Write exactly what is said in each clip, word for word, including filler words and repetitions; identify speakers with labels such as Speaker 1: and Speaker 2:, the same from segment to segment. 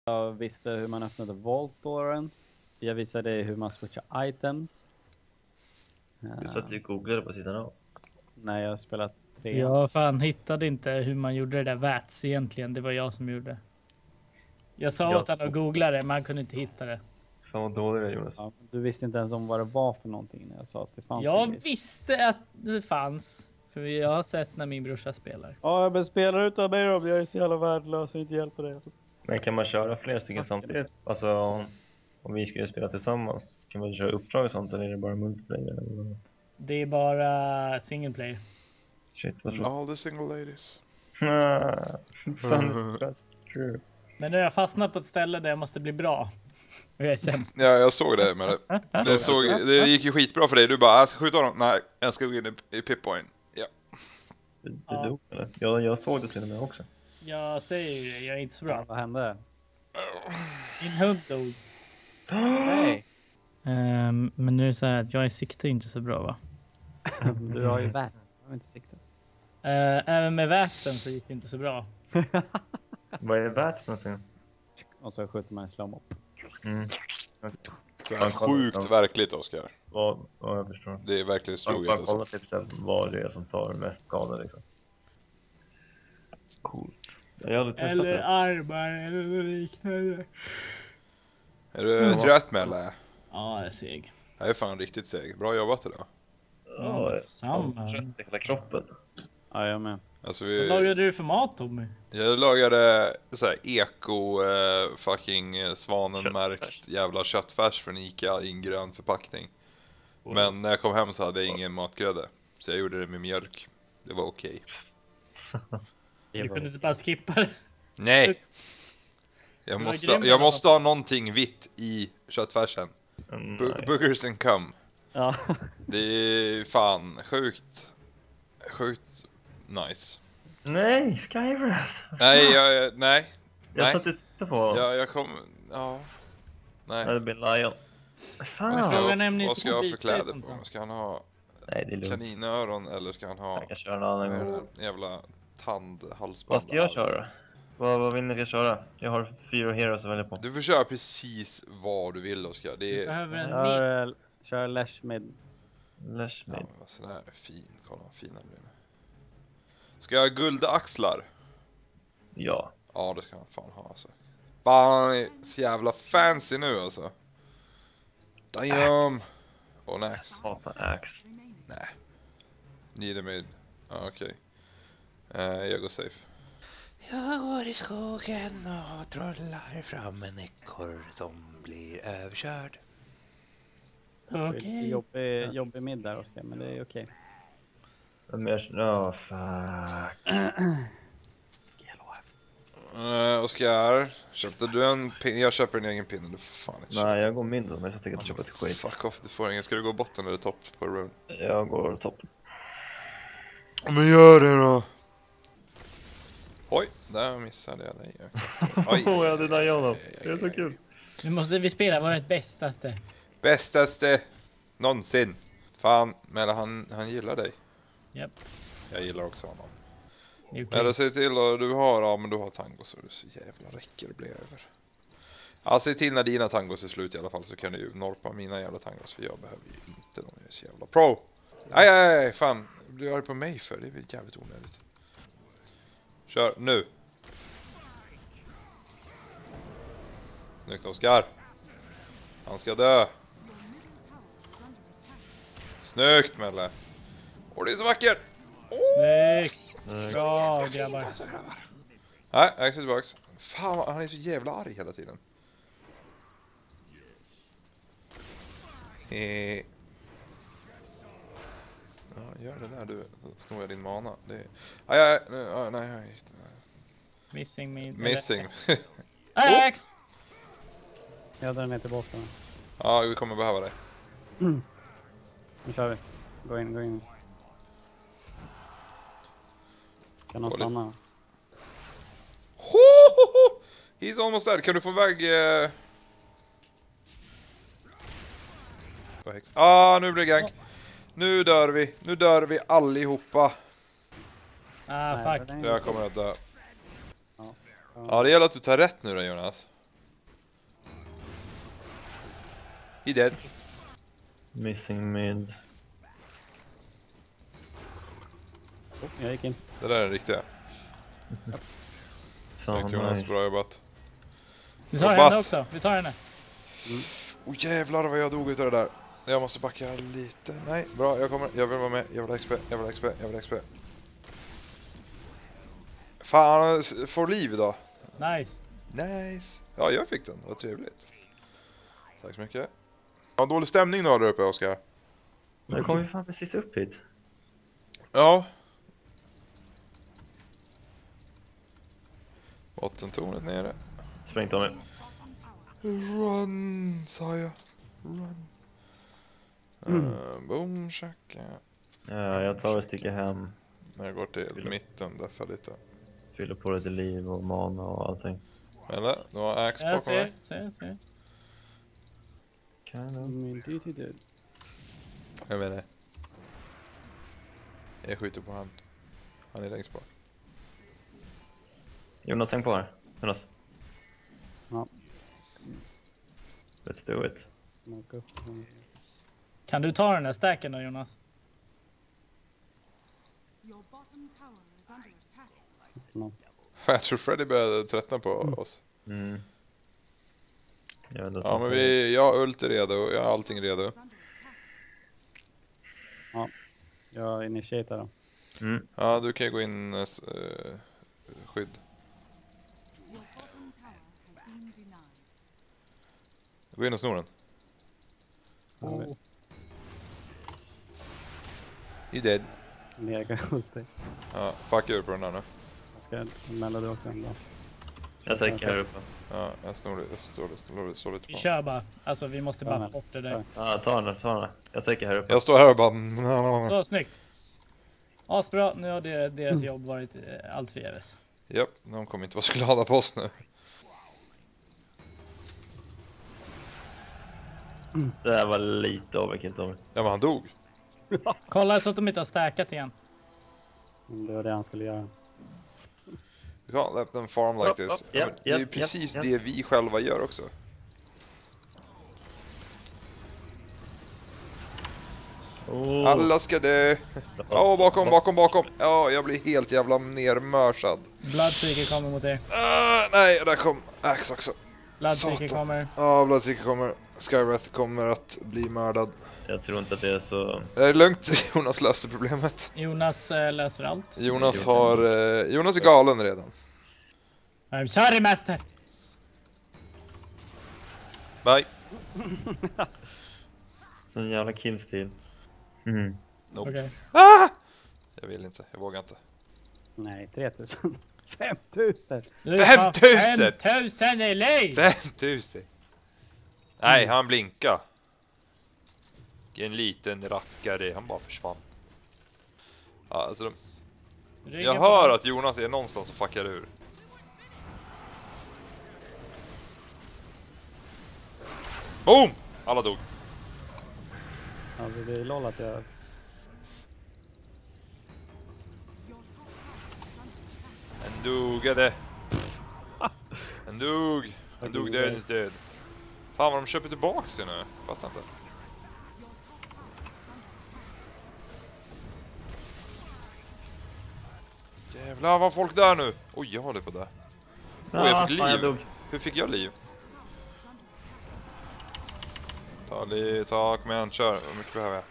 Speaker 1: Jag visste hur man öppnade Vault-dåren. Jag visade hur man switchar items.
Speaker 2: Du satt ju googlade på sidan av.
Speaker 1: Nej, jag har spelat tre.
Speaker 3: Jag fan hittade inte hur man gjorde det där V A T S egentligen. Det var jag som gjorde. Jag sa
Speaker 2: Jag
Speaker 3: åt han att googla det, men han kunde inte hitta det.
Speaker 2: Fan vad dålig det är, Jonas.
Speaker 1: Ja, du visste inte ens om vad det var för någonting när jag sa att det fanns.
Speaker 3: Jag visste att det fanns. För jag har sett när min brorsa spelar.
Speaker 1: Ja, men spelar utan mig om jag är så jävla värdelös och inte hjälper dig.
Speaker 2: Men kan man köra flera stycken samtidigt? Alltså om, om vi skulle spela tillsammans, kan man köra uppdrag och sånt eller är det bara multiplayer? Eller?
Speaker 3: Det är bara single player.
Speaker 2: Shit, vad tror
Speaker 4: All the single ladies.
Speaker 2: That's true.
Speaker 3: Men nu har jag fastnat på ett ställe där jag måste bli bra. Och jag är sämst.
Speaker 4: Ja, jag såg det, men det, det, såg, det gick ju skitbra för dig. Du bara, jag ska skjuta honom. Nej, jag ska gå in i, i pip-point. Ja.
Speaker 2: Det, det
Speaker 3: Ja.
Speaker 2: dog, eller? Jag, jag såg det till och med också.
Speaker 3: Jag säger ju det, jag är inte så bra.
Speaker 1: Ja, vad hände?
Speaker 3: Min hund dog.
Speaker 1: Nej,
Speaker 3: Um, men nu är det så här att jag är sikte inte så bra, va?
Speaker 1: du har ju V A T S. Jag har inte siktat.
Speaker 3: Uh, även med vätsen så gick det inte så bra.
Speaker 2: Vad är det värt för någonting?
Speaker 1: Och så skjuter man en slowmo.
Speaker 2: Mm.
Speaker 4: Det är sjukt verkligt, Oskar.
Speaker 2: Vad, vad jag förstår.
Speaker 4: Det är verkligen
Speaker 2: Man
Speaker 4: troligt.
Speaker 2: bara kolla
Speaker 4: Alltså.
Speaker 2: typ så här, vad det är som tar mest skada liksom. Coolt. Jag har aldrig testat
Speaker 3: Eller
Speaker 2: det.
Speaker 3: armar eller liknande.
Speaker 4: Är du trött med eller?
Speaker 3: Ja, jag är seg.
Speaker 4: Jag är fan riktigt seg. Bra jobbat idag.
Speaker 3: Ja, samma.
Speaker 2: Jag trött i hela kroppen.
Speaker 1: Ja, jag med.
Speaker 4: Alltså
Speaker 3: Vad
Speaker 4: vi...
Speaker 3: lagade du för mat, Tommy?
Speaker 4: Jag lagade så här eko eh, fucking eh, svanenmärkt jävla köttfärs från Ica i en grön förpackning. Men när jag kom hem så hade jag ingen matgrädde. Så jag gjorde det med mjölk. Det var okej.
Speaker 3: Du kunde inte bara skippa det.
Speaker 4: Nej! Jag
Speaker 3: var
Speaker 4: måste,
Speaker 3: grym
Speaker 4: jag
Speaker 3: i
Speaker 4: måste ha någonting vitt i köttfärsen.
Speaker 2: Mm,
Speaker 4: Bu-
Speaker 2: nej.
Speaker 4: boogers and cum.
Speaker 1: Ja.
Speaker 4: Det är fan sjukt. Sjukt nice.
Speaker 2: Nej, Skyrus!
Speaker 4: Nej, jag, nej.
Speaker 2: Jag
Speaker 4: Nej.
Speaker 2: satt och tittade på honom.
Speaker 4: Jag, jag kom, ja. Nej.
Speaker 2: Ja, det blir Lion.
Speaker 4: Vad
Speaker 2: Fan!
Speaker 4: ska,
Speaker 3: Frågan
Speaker 4: jag,
Speaker 3: är om ni
Speaker 4: vad
Speaker 3: inte
Speaker 4: ska
Speaker 3: får
Speaker 4: jag ha
Speaker 3: byta
Speaker 4: för
Speaker 3: i
Speaker 4: kläder
Speaker 3: sånt
Speaker 4: på
Speaker 3: här.
Speaker 4: mig? Ska han ha
Speaker 2: Nej, det är lugnt.
Speaker 4: kaninöron eller ska han ha
Speaker 2: Jag kan köra en annan gång.
Speaker 4: en jävla tandhalsband?
Speaker 2: Vad ska jag köra? Vad, vad vill ni att jag köra? Jag har fyra heroes att välja på.
Speaker 4: Du får köra precis vad du vill, Oskar. Det
Speaker 3: Du
Speaker 4: är...
Speaker 3: behöver en mick.
Speaker 1: Kör, kör Lash med.
Speaker 2: Lash
Speaker 4: Ja,
Speaker 2: mid.
Speaker 4: men vad sån här är fin. Kolla vad fina blir det. Ska jag ha gulda axlar?
Speaker 2: Ja.
Speaker 4: Ja, det ska han fan ha alltså. Fan, han är så jävla fancy nu alltså. Damn! Och next.
Speaker 2: Hatar Axe.
Speaker 4: Nej. Neither mid. Ja, okej. Eh, jag går safe.
Speaker 5: Jag går i skogen och trollar fram en ekorre som blir överkörd.
Speaker 3: Okej.
Speaker 1: Jobbig, jobbig middag, Oskar, men det är okej.
Speaker 2: Men jag... Åh, fuck.
Speaker 4: Uh, Oskar, köpte du en pin? Jag köper en egen pinne, du får fan inte köpa.
Speaker 2: Nej, jag går mindre men jag tänker inte köpa ett skit.
Speaker 4: Fuck off, du får ingen. Ska du gå botten eller topp på rune?
Speaker 2: Jag går topp.
Speaker 4: Men gör det då! Oj, där missade jag dig. Oj,
Speaker 2: Åh, jag hade nöjt honom. Det är så kul.
Speaker 3: Nu måste vi spela vårt bästaste.
Speaker 4: bästaste någonsin. Fan, men han, han gillar dig.
Speaker 3: Japp.
Speaker 4: Jag gillar också honom.
Speaker 3: Det är okej.
Speaker 4: Eller säg till och du har, ja men du har tangos så det så jävla räcker det blir över. Ja, säg till när dina tangos är slut i alla fall så kan du ju norpa mina jävla tangos för jag behöver ju inte någon så jävla pro. Aj, aj, aj, fan. Du gör det på mig för det är väl jävligt onödigt. Kör, nu. Snyggt, Oskar. Han ska dö. Snyggt, Melle. Åh, det är så vackert.
Speaker 3: Snyggt. Bra, grabbar.
Speaker 4: Nej, jag är tillbaks. Fan, han är så jävla arg hela tiden. Eh. Ja, gör det där du. Så snor jag din mana. Det är... Aj, aj, nej, aj, nej, nej.
Speaker 3: Missing me.
Speaker 4: Missing.
Speaker 3: Ax!
Speaker 1: Jag drar ner till botten.
Speaker 4: Ja, vi kommer behöva dig.
Speaker 1: Nu kör vi. Gå in, gå in. Kan någon
Speaker 4: Dåligt.
Speaker 1: stanna?
Speaker 4: Ho, ho, ho! He's almost dead. Kan du få iväg... Eh... Ah, nu blir det gang. Nu dör vi. Nu dör vi allihopa.
Speaker 3: Ah,
Speaker 1: Nej,
Speaker 3: fuck.
Speaker 1: det är-
Speaker 4: Jag kommer att dö.
Speaker 1: Ja.
Speaker 4: Ja, det gäller att du tar rätt nu då, Jonas. He dead.
Speaker 2: Missing mid.
Speaker 1: Oh, jag gick in.
Speaker 4: Det där är den riktiga.
Speaker 2: Fan
Speaker 4: Snyggt Jonas,
Speaker 2: nice.
Speaker 4: bra jobbat.
Speaker 3: Vi tar
Speaker 4: Jobbat.
Speaker 3: henne också. Vi tar henne.
Speaker 4: Åh oh, jävlar vad jag dog utav det där. Jag måste backa lite. Nej, bra, jag kommer. Jag vill vara med. Jag vill ha X P, jag vill ha X P, jag vill ha X P. Fan, får liv då.
Speaker 3: Nice.
Speaker 4: Nice. Ja, jag fick den. Vad trevligt. Tack så mycket. Ja, dålig stämning nu där uppe, Oskar.
Speaker 2: Nu kom vi fan precis upp hit.
Speaker 4: Ja. Bottentornet nere.
Speaker 2: Sprängt av mig.
Speaker 4: Run, sa jag. Run. Mm. Uh, boom, shaka.
Speaker 2: Ja, jag tar och sticker hem.
Speaker 4: Men jag går till mitten, därför lite.
Speaker 2: Fyller på lite liv och mana och allting.
Speaker 4: Eller? Du har ax
Speaker 3: Jag
Speaker 4: bakom
Speaker 3: ser,
Speaker 4: mig.
Speaker 3: ser, ser.
Speaker 2: Kind of.
Speaker 1: Min D T död.
Speaker 4: Jag vet inte. Jag skjuter på han. Han är längst bak.
Speaker 2: Jonas, häng på här. Jonas.
Speaker 1: Ja.
Speaker 2: Let's do it.
Speaker 1: Smoke upp.
Speaker 3: Kan du ta den där stacken då, Jonas?
Speaker 6: Your bottom tower is under attack.
Speaker 1: No.
Speaker 4: Jag tror Freddy började tröttna på oss.
Speaker 2: Mm. Jag vet inte vad
Speaker 4: Ja,
Speaker 2: som
Speaker 4: men
Speaker 2: säger.
Speaker 4: vi, jag har ult är redo. Jag har allting redo.
Speaker 6: Is under attack.
Speaker 1: Jag initierar dem.
Speaker 2: Mm.
Speaker 4: Ja, du kan ju gå in uh, skydd.
Speaker 6: Your bottom tower has been denied.
Speaker 4: Gå in och snor den.
Speaker 1: Oh.
Speaker 4: He dead.
Speaker 1: Mega ulti.
Speaker 4: Ja, fuck ur på den där nu.
Speaker 1: Jag ska mälla det också ändå.
Speaker 2: Jag tänker här uppe.
Speaker 4: Ja, jag snor det. Jag står, står, står lite
Speaker 3: Vi
Speaker 4: på.
Speaker 3: kör bara. Alltså vi måste
Speaker 1: Ja,
Speaker 3: bara
Speaker 1: men.
Speaker 3: få bort det där.
Speaker 2: Ja, ta den, ta den. Jag tänker här uppe.
Speaker 4: Jag står här och bara...
Speaker 3: Så, snyggt. Asbra, nu har det, deras jobb varit eh, allt förgäves.
Speaker 4: Japp, de kommer inte vara så glada på oss nu.
Speaker 2: Det här var lite avvikigt av mig.
Speaker 4: Ja, men han dog.
Speaker 3: Kolla så att de inte har stackat igen.
Speaker 1: Det var det han skulle göra.
Speaker 4: You can't let them farm like
Speaker 2: Upp,
Speaker 4: this.
Speaker 2: upp,
Speaker 4: Ja,
Speaker 2: japp,
Speaker 4: men det är ju
Speaker 2: japp,
Speaker 4: precis
Speaker 2: japp,
Speaker 4: det vi själva gör också.
Speaker 2: Oh.
Speaker 4: Alla ska dö. Ja, bakom, bakom, bakom. Ja, jag blir helt jävla nermörsad.
Speaker 3: Bloodseeker kommer mot er.
Speaker 4: Uh, nej, där kom Axe också.
Speaker 3: Bloodseeker
Speaker 4: Satan.
Speaker 3: kommer.
Speaker 4: Ja, Bloodseeker kommer. Skywrath kommer att bli mördad.
Speaker 2: Jag tror inte att det är så...
Speaker 4: Det är lugnt, Jonas löste problemet.
Speaker 3: Jonas eh, löser allt.
Speaker 4: Jonas har... Eh, Jonas är galen redan.
Speaker 3: I'm sorry master.
Speaker 4: Bye.
Speaker 2: Sån jävla killstil. Mm.
Speaker 4: Nope.
Speaker 3: Okej.
Speaker 4: Ah! Jag vill inte, jag vågar inte.
Speaker 1: Nej, tre tusen. fem tusen!
Speaker 3: Du
Speaker 4: Fem
Speaker 3: har
Speaker 4: tusen!
Speaker 3: fem tusen i liv!
Speaker 4: fem tusen! Nej, han blinkar. En liten rackare, han bara försvann. Ja, alltså de...
Speaker 3: Ryggen
Speaker 4: Jag
Speaker 3: på
Speaker 4: hör
Speaker 3: dem.
Speaker 4: att Jonas är någonstans och fuckar ur. Boom! Alla dog.
Speaker 1: Alltså det är lol att jag...
Speaker 4: En dogade. En dog. En dog död död. Fan vad de köper tillbaka sig nu. Fattar inte. Jävlar vad folk där nu. Oj, jag håller på det.
Speaker 2: Ja,
Speaker 4: Oj, jag fick
Speaker 2: fan, jag
Speaker 4: liv.
Speaker 2: dog.
Speaker 4: Hur fick jag liv? Ta liv, ta, kom igen, kör. Hur mycket behöver jag?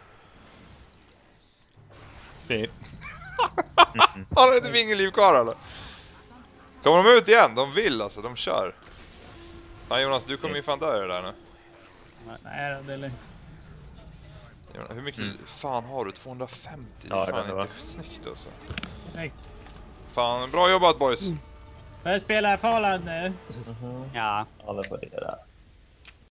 Speaker 2: Fy.
Speaker 4: Har du inte ingen liv kvar eller? Kommer de ut igen? De vill alltså, de kör. Nej Jonas, du kommer ju fan dö i det där nu.
Speaker 3: Nej, det är lugnt.
Speaker 4: Jonas, hur mycket
Speaker 2: Mm.
Speaker 4: fan har du? tvåhundrafemtio? Det
Speaker 2: Ja,
Speaker 4: är fan
Speaker 2: det var-
Speaker 4: inte snyggt alltså.
Speaker 3: Snyggt.
Speaker 4: Fan, bra jobbat boys.
Speaker 3: Får jag spela Fallout nu?
Speaker 1: Ja.
Speaker 2: Alla på det där.